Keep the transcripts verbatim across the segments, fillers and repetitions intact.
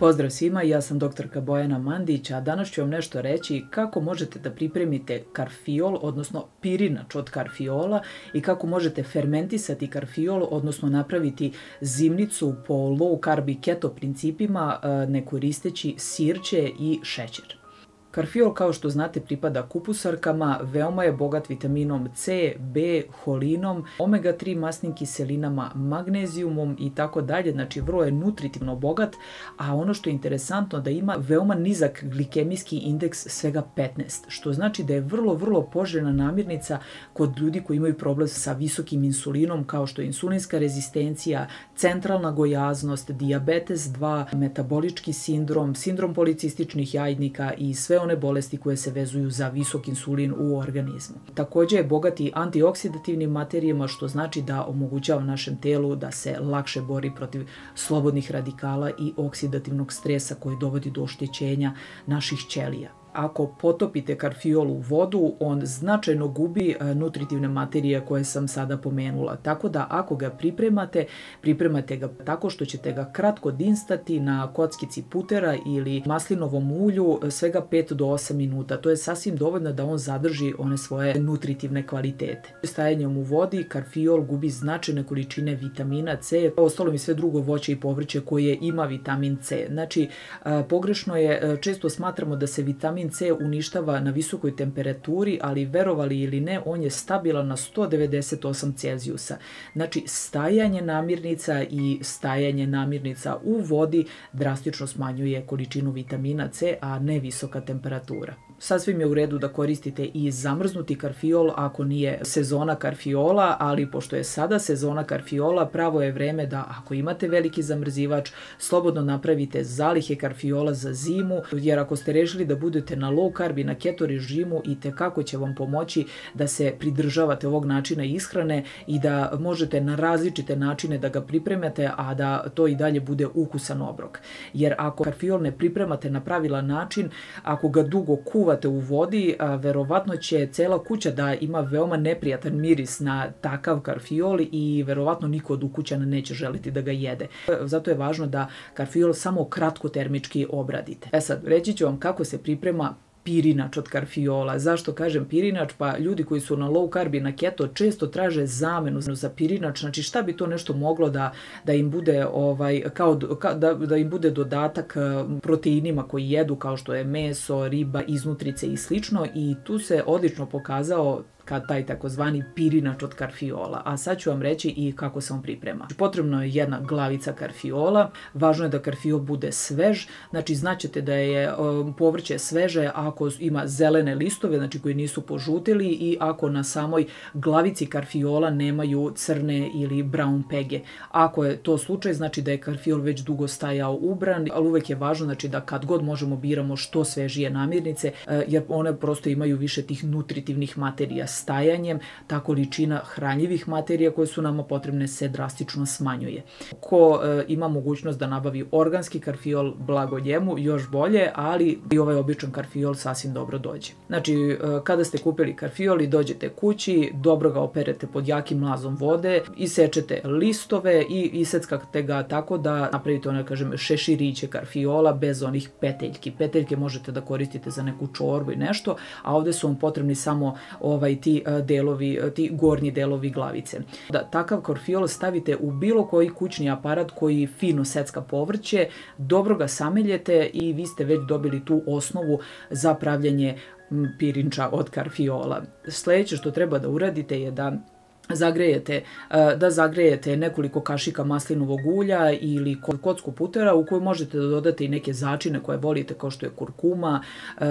Pozdrav svima, ja sam doktorka Bojana Mandić, a danas ću vam nešto reći kako možete da pripremite karfiol, odnosno pirinač od karfiola i kako možete fermentisati karfiol, odnosno napraviti zimnicu po low carb i keto principima ne koristeći sirće i šećer. Karfiol, kao što znate, pripada kupusarkama, veoma je bogat vitaminom C, B, holinom, omega tri masnim kiselinama, magnezijumom i tako dalje, znači vrlo je nutritivno bogat, a ono što je interesantno da ima veoma nizak glikemijski indeks, svega petnaest, što znači da je vrlo, vrlo poželjna namirnica kod ljudi koji imaju problem sa visokim insulinom, kao što je insulinska rezistencija, centralna gojaznost, dijabetes dva, metabolički sindrom, sindrom policističnih jajnika i sve one bolesti koje se vezuju za visok insulin u organizmu. Također je bogat i antioksidativnim materijama, što znači da omogućava našem telu da se lakše bori protiv slobodnih radikala i oksidativnog stresa koji dovodi do oštećenja naših ćelija. Ako potopite karfiol u vodu, on značajno gubi nutritivne materije koje sam sada pomenula. Tako da ako ga pripremate, pripremate ga tako što ćete ga kratko dinstati na kockici putera ili maslinovom ulju svega pet do osam minuta. To je sasvim dovoljno da on zadrži one svoje nutritivne kvalitete. Stajanjem u vodi karfiol gubi značajne količine vitamina C, ostalo mi sve drugo voće i povrće koje ima vitamin C. Znači, pogrešno je, često smatramo da se vitamin C uništava na visokoj temperaturi, ali verovali ili ne, on je stabilan na sto devedeset osam Celzijusa. Znači, stajanje namirnica i stajanje namirnica u vodi drastično smanjuje količinu vitamina C, a ne visoka temperatura. Sasvim je u redu da koristite i zamrznuti karfiol ako nije sezona karfiola, ali pošto je sada sezona karfiola, pravo je vreme da ako imate veliki zamrzivač, slobodno napravite zalihe karfiola za zimu, jer ako ste rešili da budete na low carb i na keto režimu, i tekako će vam pomoći da se pridržavate ovog načina ishrane i da možete na različite načine da ga pripremate, a da to i dalje bude ukusan obrok. Jer ako karfiol ne pripremate na pravilan način, ako ga dugo kuvate u vodi, verovatno će cela kuća da ima veoma neprijatan miris na takav karfiol i verovatno niko od ukućana neće želiti da ga jede. Zato je važno da karfiol samo kratko termički obradite. E sad, reći ću vam kako se priprema pirinač od karfiola. Zašto kažem pirinač? Pa ljudi koji su na low carb i na keto često traže zamenu za pirinač. Znači, šta bi to nešto moglo da, da im bude ovaj, kao, ka, da, da im bude dodatak proteinima koji jedu, kao što je meso, riba, iznutrice i slično, i tu se odlično pokazao kad taj takozvani pirinač od karfiola. A sad ću vam reći i kako se on priprema. Potrebno je jedna glavica karfiola, važno je da karfiol bude svež, znači znaćete da je um, povrće sveže ako ima zelene listove, znači koji nisu požutili, i ako na samoj glavici karfiola nemaju crne ili brown pege. Ako je to slučaj, znači da je karfiol već dugo stajao ubran, ali uvek je važno znači da kad god možemo biramo što svežije namirnice, jer one prosto imaju više tih nutritivnih materija. Stajanjem ta količina hranjivih materija koje su nama potrebne se drastično smanjuje. Ko e, ima mogućnost da nabavi organski karfiol, blago njemu, još bolje, ali i ovaj običan karfiol sasvim dobro dođe. Znači, e, kada ste kupili karfiol i dođete kući, dobro ga operete pod jakim mlazom vode, isečete listove i iseckate ga tako da napravite, ono kažem, šeširiće karfiola bez onih peteljki. Peteljke možete da koristite za neku čorbu i nešto, a ovde su vam potrebni samo ovaj ti delovi, ti gornji delovi glavice. Da takav karfiol stavite u bilo koji kućni aparat koji fino secka povrće, dobro ga sameljete i vi ste već dobili tu osnovu za pravljanje pirinča od karfiola. Sljedeće što treba da uradite je da zagrejete, da zagrejete nekoliko kašika maslinovog ulja ili kocku putera u koju možete da dodate i neke začine koje volite, kao što je kurkuma,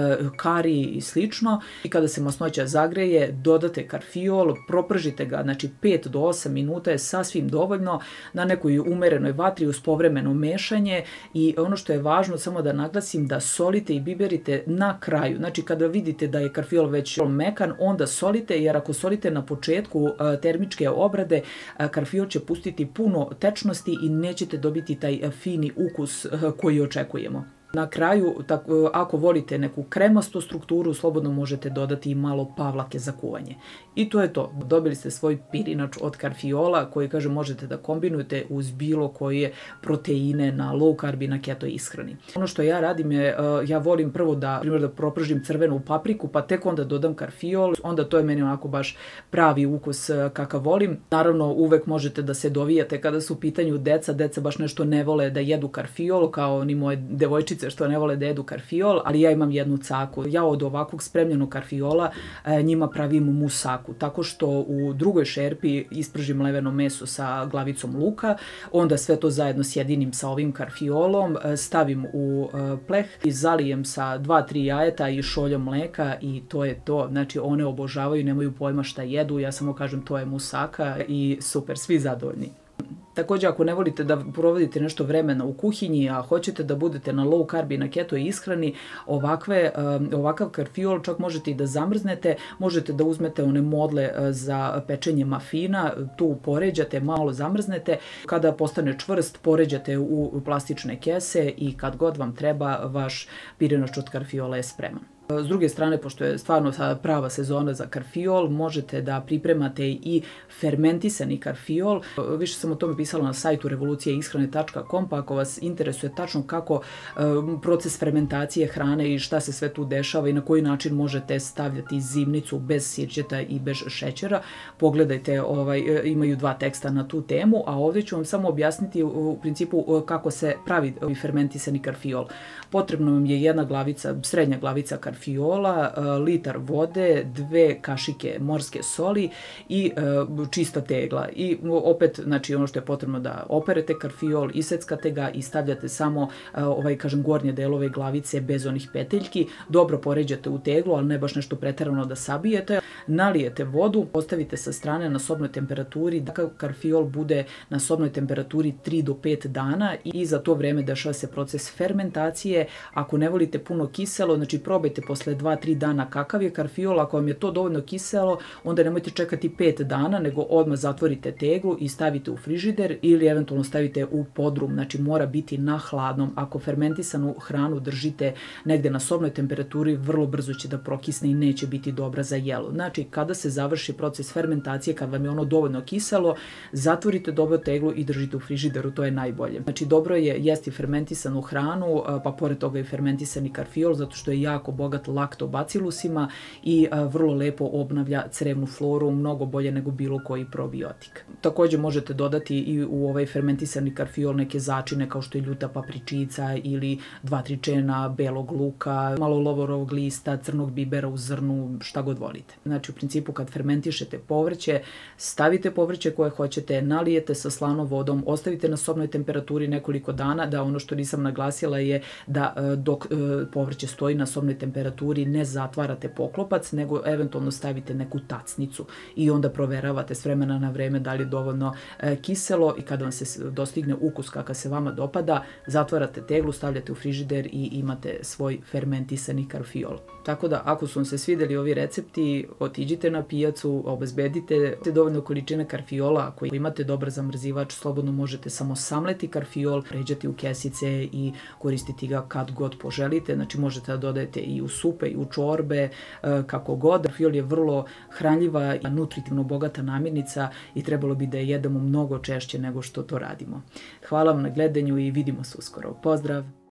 kari i slično. I kada se masnoća zagreje, dodate karfiol, propržite ga, znači pet do osam minuta je sasvim dovoljno na nekoj umerenoj vatri uz povremeno mešanje. I ono što je važno, samo da naglasim, da solite i biberite na kraju. Znači, kada vidite da je karfiol već mekan, onda solite, jer ako solite na početku termičke obrade, karfiol će pustiti puno tečnosti i nećete dobiti taj fini ukus koji očekujemo. Na kraju, tako, ako volite neku kremastu strukturu, slobodno možete dodati i malo pavlake za kuvanje. I to je to. Dobili ste svoj pirinač od karfiola koji, kaže, možete da kombinujete uz bilo koje proteine na low carb i na keto ishrani. Ono što ja radim je, ja volim prvo da, primjer, da propržim crvenu papriku, pa tek onda dodam karfiol, onda to je meni onako baš pravi ukus kakav volim. Naravno, uvek možete da se dovijate kada su u pitanju deca, deca baš nešto ne vole da jedu karfiol, kao ni moje devojčice što ne vole da jedu karfiol, ali ja imam jednu caku. Ja od ovakvog spremljenog karfiola njima pravim musaku, tako što u drugoj šerpi ispržim leveno meso sa glavicom luka, onda sve to zajedno sjedinim sa ovim karfiolom, stavim u pleh i zalijem sa dva, tri jajeta i šoljom mleka i to je to. Znači, one obožavaju, nemaju pojma šta jedu, ja samo kažem to je musaka i super, svi zadovoljni. Također, ako ne volite da provodite nešto vremena u kuhinji, a hoćete da budete na low carb i na keto ishrani, ovakve, ovakav karfiol čak možete i da zamrznete, možete da uzmete one modle za pečenje mafina, tu poređate, malo zamrznete, kada postane čvrst, poređate u plastične kese i kad god vam treba, vaš pirinač od karfiola je spreman. S druge strane, pošto je stvarno prava sezona za karfiol, možete da pripremate i fermentisani karfiol. Više sam o tome pisala na sajtu revolucija ishrane tačka com, pa ako vas interesuje tačno kako proces fermentacije hrane i šta se sve tu dešava i na koji način možete stavljati zimnicu bez sirćeta i bez šećera, pogledajte, ovaj, imaju dva teksta na tu temu, a ovdje ću vam samo objasniti u principu kako se pravi fermentisani karfiol. Potrebno vam je jedna glavica, srednja glavica karfiola, karfiola, litar vode, dve kašike morske soli i čista tegla. I opet, znači, ono što je potrebno da operete karfiol, iseckate ga i stavljate samo, ovaj, kažem, gornje delove glavice bez onih peteljki. Dobro poređate u teglu, ali ne baš nešto preterano da sabijete. Nalijete vodu, ostavite sa strane na sobnoj temperaturi, da karfiol bude na sobnoj temperaturi tri do pet dana i za to vreme dešava se proces fermentacije. Ako ne volite puno kiselo, znači probajte posle dva do tri dana kakav je karfiol. Ako vam je to dovoljno kiselo, onda nemojte čekati pet dana, nego odmah zatvorite teglu i stavite u frižider ili eventualno stavite u podrum. Znači, mora biti na hladnom. Ako fermentisanu hranu držite negde na sobnoj temperaturi, vrlo brzo će da prokisne i neće biti dobra za jelo. Znači, kada se završi proces fermentacije, kad vam je ono dovoljno kiselo, zatvorite dobro teglu i držite u frižideru, to je najbolje. Znači, dobro je jesti fermentisanu hranu, pa pored toga i fermentisani karfiol, zato što je jako bogat laktobacilusima i vrlo lepo obnavlja crevnu floru, mnogo bolje nego bilo koji probiotik. Također možete dodati i u ovaj fermentisani karfiol neke začine kao što je ljuta papričica ili dva tri čena belog luka, malo lovorovog lista, crnog bibera u zrnu, šta god volite. Znači, u principu kad fermentišete povrće, stavite povrće koje hoćete, nalijete sa slanom vodom, ostavite na sobnoj temperaturi nekoliko dana, da ono što nisam naglasila je da dok povrće stoji na sobnoj temperaturi ne zatvarate poklopac, nego eventualno stavite neku tacnicu i onda proveravate s vremena na vreme da li je dovoljno kiselo i kada vam se dostigne ukus kakav se vama dopada, zatvarate teglu, stavljate u frižider i imate svoj fermentisani karfiol. Tako da, ako su vam se svideli ovi recepti, otiđite na pijacu, obezbedite dovoljno količine karfiola. Ako imate dobar zamrzivač, slobodno možete samo samleti karfiol, pređati u kesice i koristiti ga kad god poželite. Znači, možete da dodajete i u supe i u čorbe, kako god. Karfiol je vrlo hranljiva i nutritivno bogata namirnica i trebalo bi da je jedemo mnogo češće nego što to radimo. Hvala vam na gledanju i vidimo se uskoro. Pozdrav!